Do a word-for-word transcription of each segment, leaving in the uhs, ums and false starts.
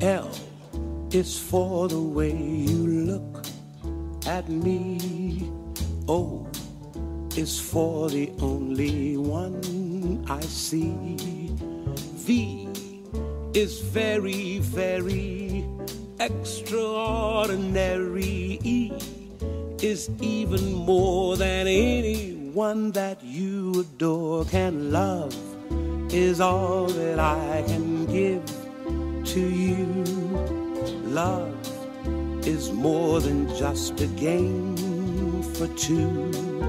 L is for the way you look at me. O is for the only one I see. V is very, very extraordinary. E is even more than anyone that you adore can love. Is all that I can give to you. Love is more than just a game for two.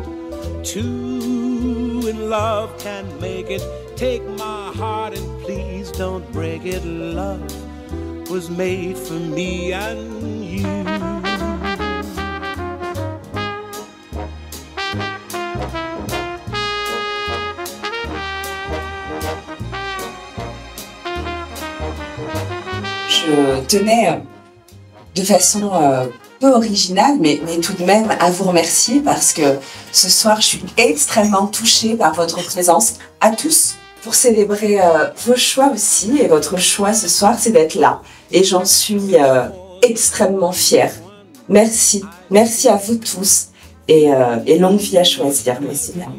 Two in love can make it. Take my heart and please don't break it. Love was made for me and you. Je tenais de façon euh, peu originale, mais, mais tout de même à vous remercier parce que ce soir, je suis extrêmement touchée par votre présence à tous pour célébrer euh, vos choix aussi. Et votre choix ce soir, c'est d'être là. Et j'en suis euh, extrêmement fière. Merci. Merci à vous tous. Et, euh, et longue vie à choisir. Merci bien.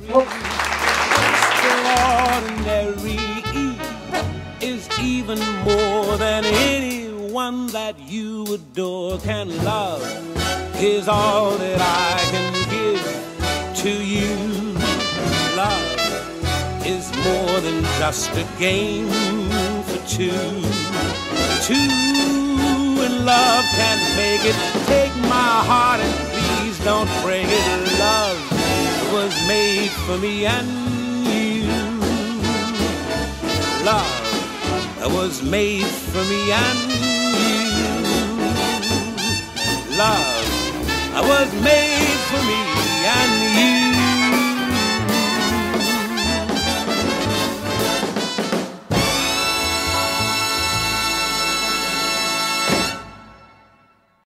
Even more than anyone that you adore can love is all that I can give to you. Love is more than just a game for two. Two in love can make it. Take my heart and please don't break it. Love was made for me and you. Love was made for me and you. Love was made for me and you.